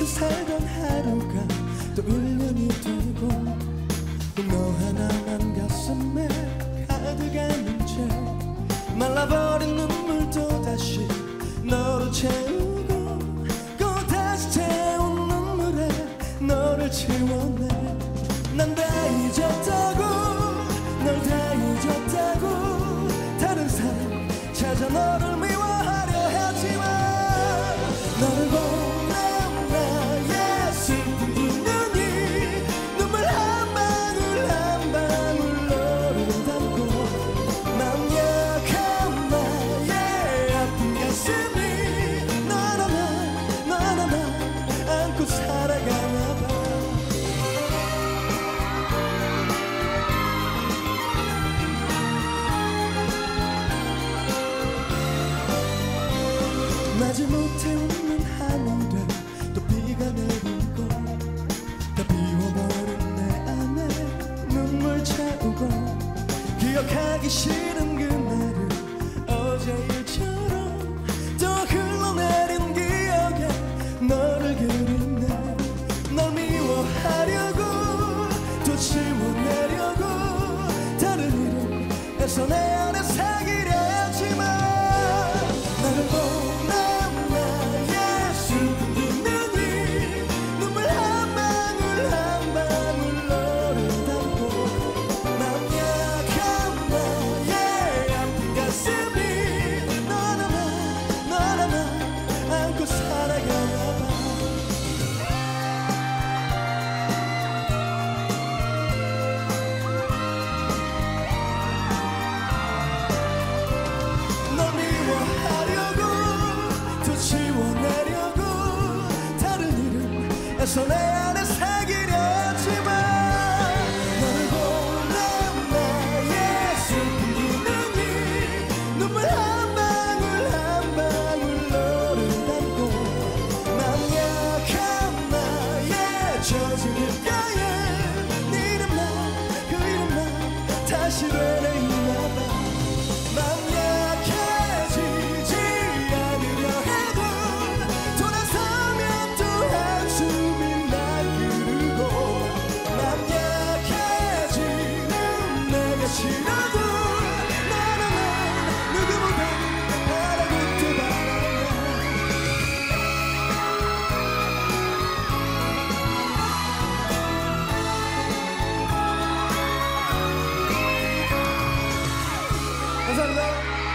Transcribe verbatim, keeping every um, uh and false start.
살던 하루가 또 일 년이 되고 또 너 하나만 가슴에 가득한 채 말라버린 눈물도 다시 너로 채우고 또 다시 채운 눈물에 너를 채워내. 난 다 잊었다고 널 다 잊었다고 다른 사람 찾아 너를 미워하려 하지만 너를 보는 나의 슬픈 두 눈이 눈물 한 방울 한 방울 너를 담고 맘 약한 나의 아픈 가슴이 너 하나만 너 하나만 안고 살아가나 봐. 마지못해 웃는 하늘에 또 비가 내리고 다 비워버린 내 안에 눈물 채우고 기억하기 싫은 그날을 어제 일처럼 또 흘러내린 기억에 너를 그리네. 널 미워하려고 또 지워내려고 다른 이름에서 내 안에 새기려 했지만 나를 보내 내 안에 새기려 했지만 너를 보는 나의 슬픈 눈이 눈물 한 방울 한 방울 너를 담고 맘 약한 나의 젖은 입가에 네 이름만 그 이름만 다시 되뇌이나봐. 맘 약해지지 않으려 해도 돌아서면 또 한숨 싫어도 나는 누구보다 바라고 또 바란다. 감사합니다.